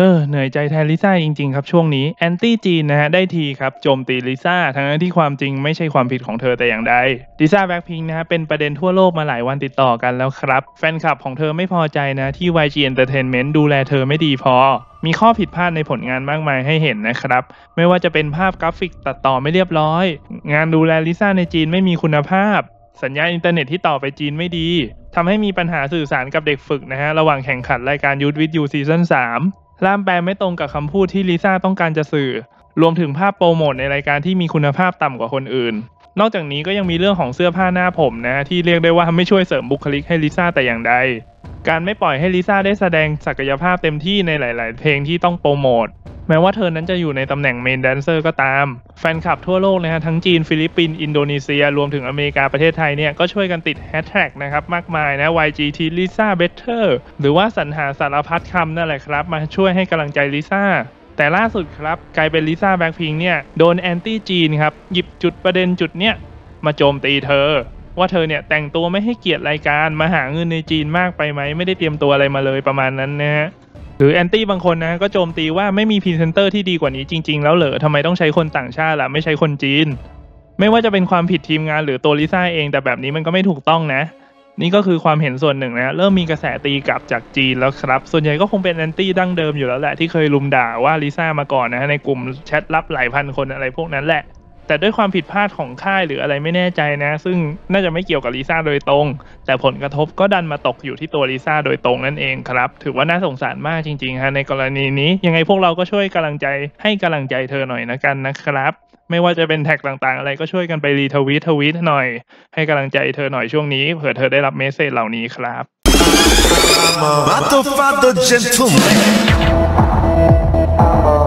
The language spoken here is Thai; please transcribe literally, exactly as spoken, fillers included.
เฮ้อเหนื่อยใจแทนลิซ่าจริงๆครับช่วงนี้แอนตี้จีนนะฮะได้ทีครับโจมตีลิซ่าทั้งที่ความจริงไม่ใช่ความผิดของเธอแต่อย่างใดลิซ่าแบล็คพิงค์นะฮะเป็นประเด็นทั่วโลกมาหลายวันติดต่อกันแล้วครับแฟนคลับของเธอไม่พอใจนะที่ วาย จี Entertainment ดูแลเธอไม่ดีพอมีข้อผิดพลาดในผลงานมากมายให้เห็นนะครับไม่ว่าจะเป็นภาพกราฟิกตัดต่อไม่เรียบร้อยงานดูแลลิซ่าในจีนไม่มีคุณภาพสัญญาณอินเทอร์เน็ตที่ต่อไปจีนไม่ดีทำให้มีปัญหาสื่อสารกับเด็กฝึกนะฮะระหว่างแข่งขันรายการยูทวิทยูซีซั่นสามล่ามแปลไม่ตรงกับคำพูดที่ลิซ่าต้องการจะสื่อรวมถึงภาพโปรโมทในรายการที่มีคุณภาพต่ำกว่าคนอื่นนอกจากนี้ก็ยังมีเรื่องของเสื้อผ้าหน้าผมนะที่เรียกได้ว่าไม่ช่วยเสริมบุคลิกให้ลิซ่าแต่อย่างใดการไม่ปล่อยให้ลิซ่าได้แสดงศักยภาพเต็มที่ในหลายๆเพลงที่ต้องโปรโมทแม้ว่าเธอนั้นจะอยู่ในตำแหน่งเมนแดนเซอร์ก็ตามแฟนคลับทั่วโลกนะฮะทั้งจีนฟิลิปปินส์อินโดนีเซียรวมถึงอเมริกาประเทศไทยเนี่ยก็ช่วยกันติดแฮชแท็กนะครับมากมายนะ วาย จี ที Lisa Better หรือว่าสรรหาสารพัดคำนั่นแหละครับมาช่วยให้กำลังใจลิซ่าแต่ล่าสุดครับกลายเป็นลิซ่าแบล็คพิงค์เนี่ยโดนแอนตี้จีนครับหยิบจุดประเด็นจุดเนี้ยมาโจมตีเธอว่าเธอเนี่ยแต่งตัวไม่ให้เกียรติรายการมาหาเงินในจีนมากไปไหมไม่ได้เตรียมตัวอะไรมาเลยประมาณนั้นนะฮะหรือแอนตี้บางคนนะก็โจมตีว่าไม่มีพรีเซนเตอร์ที่ดีกว่านี้จริงๆแล้วเหรอทำไมต้องใช้คนต่างชาติล่ะไม่ใช้คนจีนไม่ว่าจะเป็นความผิดทีมงานหรือตัวลิซ่าเองแต่แบบนี้มันก็ไม่ถูกต้องนะนี่ก็คือความเห็นส่วนหนึ่งนะเริ่มมีกระแสตีกลับจากจีนแล้วครับส่วนใหญ่ก็คงเป็นแอนตี้ดั้งเดิมอยู่แล้วแหละที่เคยลุมด่าว่าลิซ่ามาก่อนนะในกลุ่มแชทลับหลายพันคนอะไรพวกนั้นแหละแต่ด้วยความผิดพลาดของค่ายหรืออะไรไม่แน่ใจนะซึ่งน่าจะไม่เกี่ยวกับลิซ่าโดยตรงแต่ผลกระทบก็ดันมาตกอยู่ที่ตัวลิซ่าโดยตรงนั่นเองครับถือว่าน่าสงสารมากจริงๆฮะในกรณีนี้ยังไงพวกเราก็ช่วยกำลังใจให้กำลังใจเธอหน่อยนะกันนะครับไม่ว่าจะเป็นแท็กต่างๆอะไรก็ช่วยกันไปรีทวีตทวีตหน่อยให้กำลังใจเธอหน่อยช่วงนี้เผื่อเธอได้รับเมสเสจเหล่านี้ครับ I'm a